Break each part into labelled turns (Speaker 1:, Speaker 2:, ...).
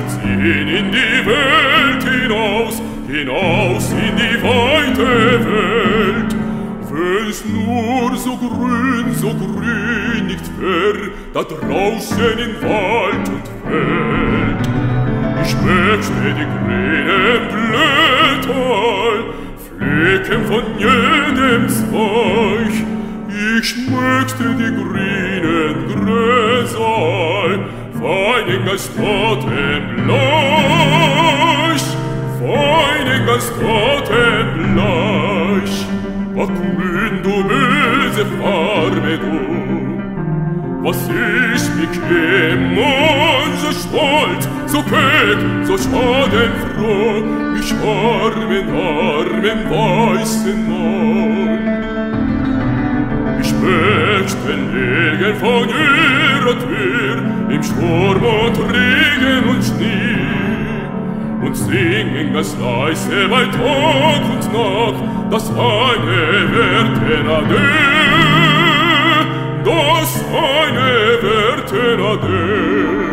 Speaker 1: ziehen in die Welt hinaus, hinaus in die weite Welt. Wenn's nur so grün nicht wär, da draußen in Wald und Feld. Ich möchte die grünen Blätter pflücken von jedem Zweig. Ich möchte die grünen Gräser feinen Gastoten bleich, feinen Gastoten bleich. Ach grün, du böse Farbe, du, was ich mich immer so stolz, so keck, so schadenfroh, ich armen weißen Mann. Ich möchte liegen von ihrer Tür im Sturm und Regen und Schnee und singen ganz leise bei Tag und Nacht das eine Wertenade, das eine Wertenade.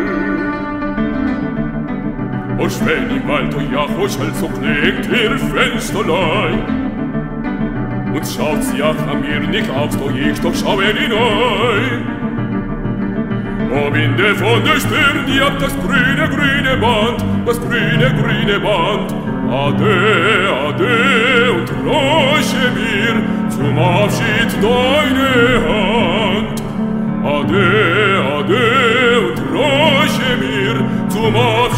Speaker 1: Und wenn im Wald und Jachoschall so klingt ihr Fensterlein, und schaut sie auch an mir nicht auf, doch ich doch schaue hinein. Ob in der von der Stirn, die ab das grüne Band, das grüne Band. Ade, ade, und reiche mir zum Abschied deine Hand. Ade, ade, und reiche mir zum Abschied